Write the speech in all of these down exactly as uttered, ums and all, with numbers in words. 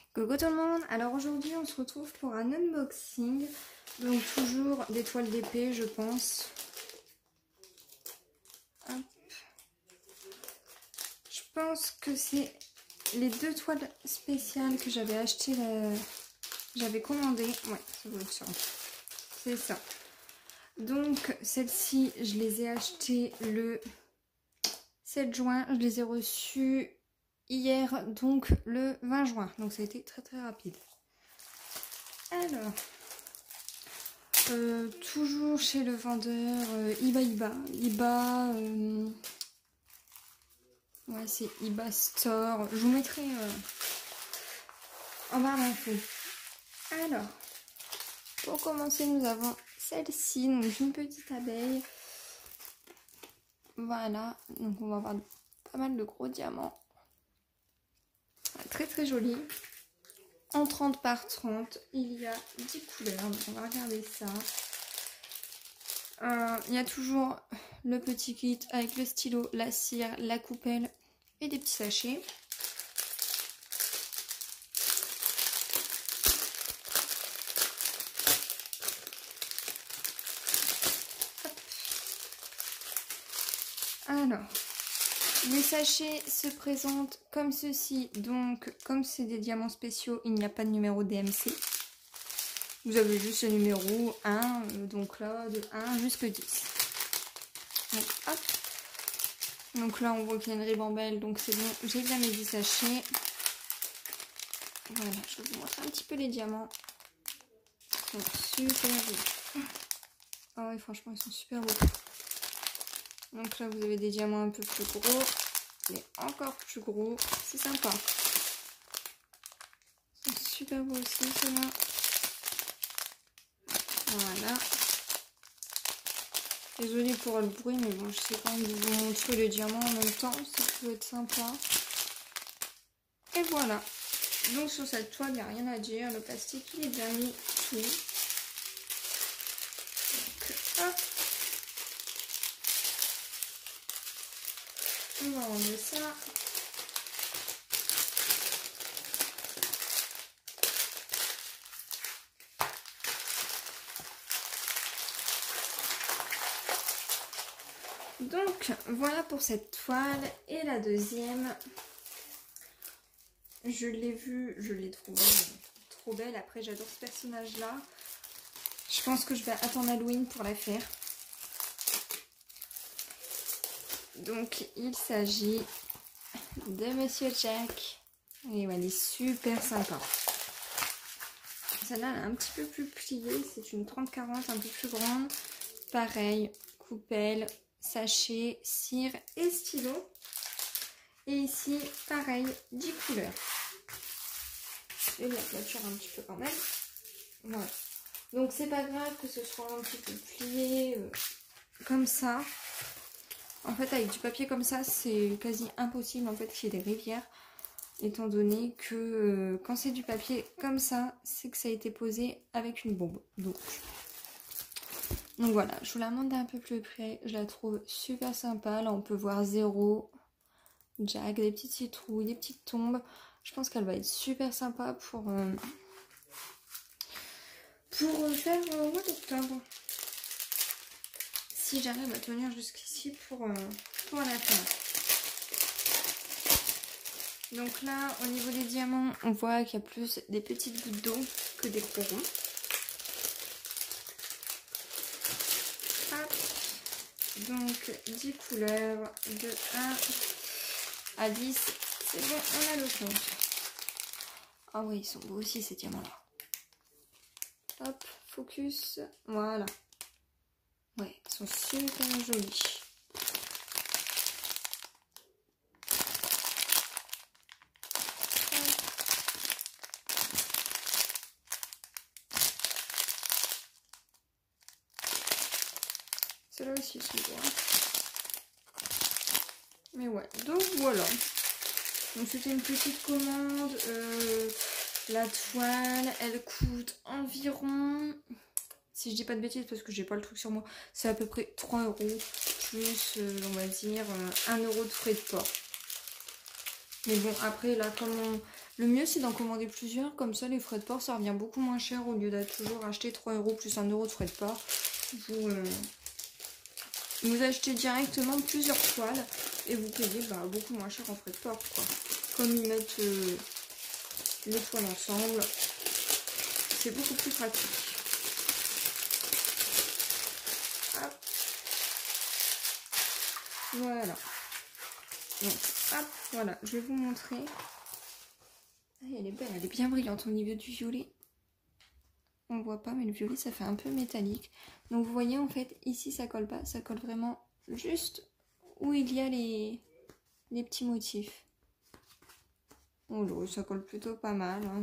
Coucou tout le monde, alors aujourd'hui on se retrouve pour un unboxing, donc toujours des toiles d'épée je pense. Hop. Je pense que c'est les deux toiles spéciales que j'avais achetées, la... j'avais commandé, ouais ça doit être ça, c'est ça. Donc celles-ci je les ai achetées le sept juin, je les ai reçues hier, donc le vingt juin, donc ça a été très très rapide. Alors, euh, toujours chez le vendeur euh, Iba Iba, Iba, euh, ouais c'est Iba Store, je vous mettrai euh, en barre d'infos. Alors, pour commencer nous avons celle-ci, donc une petite abeille, voilà, donc on va avoir pas mal de gros diamants. Très très joli. En trente par trente, il y a dix couleurs. Donc on va regarder ça. Euh, il y a toujours le petit kit avec le stylo, la cire, la coupelle et des petits sachets. Hop. Alors, les sachets se présentent comme ceci, donc comme c'est des diamants spéciaux, il n'y a pas de numéro D M C. Vous avez juste le numéro un, donc là de un jusqu'à dix. Donc, hop. Donc là on voit qu'il y a une ribambelle, donc c'est bon, j'ai bien mes dix sachets. Voilà, je vais vous montrer un petit peu les diamants. Ils sont super beaux. Ah ouais, franchement ils sont super beaux. Donc là vous avez des diamants un peu plus gros, mais encore plus gros, c'est sympa. Ils sont super beaux aussi ceux-là. Voilà. Désolée pour le bruit, mais bon, je sais quand même de vous montrer les diamants en même temps, ça peut être sympa. Et voilà. Donc sur cette toile, il n'y a rien à dire, le plastique il est bien mis tout. Donc hop. On va enlever ça. Donc voilà pour cette toile. Et la deuxième, je l'ai vue, je l'ai trouvée trop belle. Après j'adore ce personnage là. Je pense que je vais attendre Halloween pour la faire. Donc il s'agit de Monsieur Jack. Et ouais, elle est super sympa. Celle-là elle est un petit peu plus pliée. C'est une trente quarante, un peu plus grande. Pareil, coupelle, sachet, cire et stylo. Et ici, pareil, dix couleurs. Et la peinture un petit peu quand même. Voilà. Donc c'est pas grave que ce soit un petit peu plié euh, comme ça. En fait avec du papier comme ça c'est quasi impossible en fait qu'il y ait des rivières. Étant donné que euh, quand c'est du papier comme ça, c'est que ça a été posé avec une bombe. Donc, donc voilà, je vous la montre d'un peu plus près. Je la trouve super sympa. Là on peut voir zéro, Jack, des petites citrouilles, des petites tombes. Je pense qu'elle va être super sympa pour... Euh, pour faire euh, au mois d'octobre. Si j'arrive à tenir jusqu'ici pour, euh, pour la fin. Donc là, au niveau des diamants, on voit qu'il y a plus des petites gouttes d'eau que des gros ronds. Hop. Donc dix couleurs de un à dix. C'est bon, on a le compte. Ah oui, ils sont beaux aussi ces diamants-là. Hop, focus, voilà. Ouais, ils sont super jolis. Ceux-là aussi sont beaux. Hein. Mais ouais, donc voilà. Donc c'était une petite commande. Euh, la toile, elle coûte environ... Si je dis pas de bêtises parce que j'ai pas le truc sur moi, c'est à peu près trois euros plus, euh, on va dire, euh, un euro de frais de port. Mais bon, après là, comme on, Le mieux c'est d'en commander plusieurs, comme ça les frais de port ça revient beaucoup moins cher au lieu d'être toujours acheter trois euros plus un euro de frais de port. Vous, euh, vous achetez directement plusieurs toiles et vous payez bah, beaucoup moins cher en frais de port, quoi. Comme ils mettent euh, les toiles ensemble, c'est beaucoup plus pratique. Hop. Voilà. Donc, hop, voilà, je vais vous montrer. Ah, elle est belle, elle est bien brillante au niveau du violet. On voit pas, mais le violet, ça fait un peu métallique. Donc, vous voyez, en fait, ici, ça colle pas. Ça colle vraiment juste où il y a les, les petits motifs. Oh là, ça colle plutôt pas mal. Hein,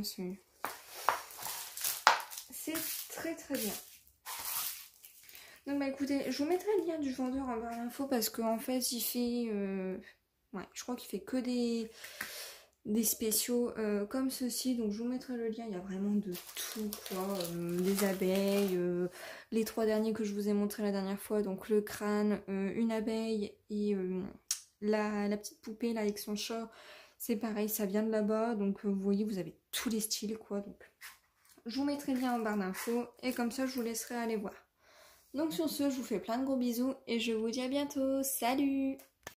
c'est très, très bien. Donc, bah écoutez, je vous mettrai le lien du vendeur en barre d'infos parce qu'en fait, il fait... Euh, ouais, je crois qu'il fait que des... des spéciaux euh, comme ceci, donc je vous mettrai le lien. Il y a vraiment de tout, quoi. Euh, les abeilles, euh, les trois derniers que je vous ai montré la dernière fois, donc le crâne, euh, une abeille et euh, la, la petite poupée là avec son chat, c'est pareil, ça vient de là-bas, donc euh, vous voyez, vous avez tous les styles, quoi. Donc je vous mettrai le lien en barre d'infos et comme ça je vous laisserai aller voir. Donc sur ce, je vous fais plein de gros bisous et je vous dis à bientôt. Salut!